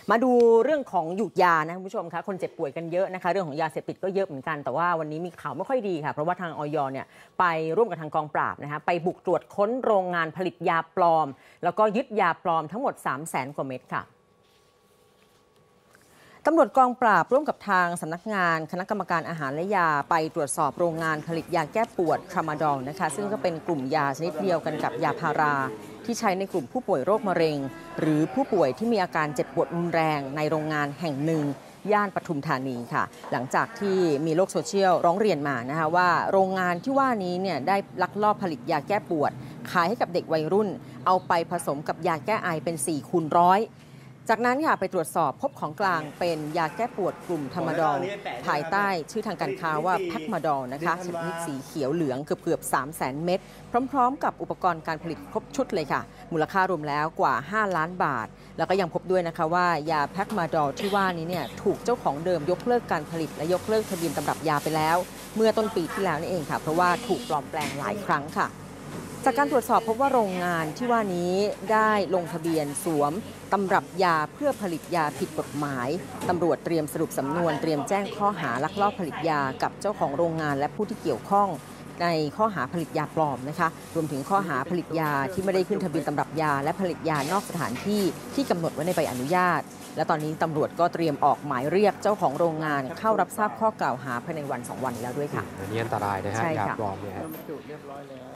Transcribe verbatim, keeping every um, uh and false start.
มาดูเรื่องของหยุดยานะคุณผู้ชมคะคนเจ็บป่วยกันเยอะนะคะเรื่องของยาเสพติดก็เยอะเหมือนกันแต่ว่าวันนี้มีข่าวไม่ค่อยดีค่ะเพราะว่าทางอย.เนี่ยไปร่วมกับทางกองปราบนะคะไปบุกตรวจค้นโรงงานผลิตยาปลอมแล้วก็ยึดยาปลอมทั้งหมด สามแสน กว่าเม็ดค่ะตำรวจกองปราบร่วมกับทางสำนักงานคณะกรรมการอาหารและยาไปตรวจสอบโรงงานผลิตยาแก้ปวดทรามาดอลนะคะซึ่งก็เป็นกลุ่มยาชนิดเดียวกันกับยาพาราที่ใช้ในกลุ่มผู้ป่วยโรคมะเร็งหรือผู้ป่วยที่มีอาการเจ็บปวดรุนแรงในโรงงานแห่งหนึ่งย่านปทุมธานีค่ะหลังจากที่มีโลกโซเชียลร้องเรียนมานะคะว่าโรงงานที่ว่านี้เนี่ยได้ลักลอบผลิตยาแก้ปวดขายให้กับเด็กวัยรุ่นเอาไปผสมกับยาแก้ไอเป็นสี่คูณร้อยจากนั้นค่ะไปตรวจสอบพบของกลางเป็นยาแก้ปวดกลุ่มทรามาดอลภายใต้ชื่อทางการค้าว่าแพ็กมาดอลนะคะชนิดสีเขียวเหลืองเกือบเกือบ สามแสน เม็ดพร้อมๆกับอุปกรณ์การผลิตครบชุดเลยค่ะมูลค่ารวมแล้วกว่าห้าล้านบาทแล้วก็ยังพบด้วยนะคะว่ายาแพ็กมาดอลที่ว่านี้เนี่ยถูกเจ้าของเดิมยกเลิกการผลิตและยกเลิกทะเบียนตำรับยาไปแล้วเมื่อต้นปีที่แล้วนี่เองค่ะเพราะว่าถูกปลอมแปลงหลายครั้งค่ะจากการตรวจสอบพบว่าโรงงานที่ว่านี้ได้ลงทะเบียนสวมตำรับยาเพื่อผลิตยาผิดกฎหมายตำรวจเตรียมสรุปสำนวนเตรียมแจ้งข้อหาลักลอบผลิตยากับเจ้าของโรงงานและผู้ที่เกี่ยวข้องในข้อหาผลิตยาปลอมนะคะรวมถึงข้อหาผลิตยาที่ไม่ได้ขึ้นทะเบียนตำรับยาและผลิตยานอกสถานที่ที่กำหนดไว้ในใบอนุญาตและตอนนี้ตำรวจก็เตรียมออกหมายเรียกเจ้าของโรงงานเข้ารับทราบข้อกล่าวหาภายในวันสองวันแล้วด้วยค่ะอันนี้อันตรายนะฮะยาปลอมเนี่ย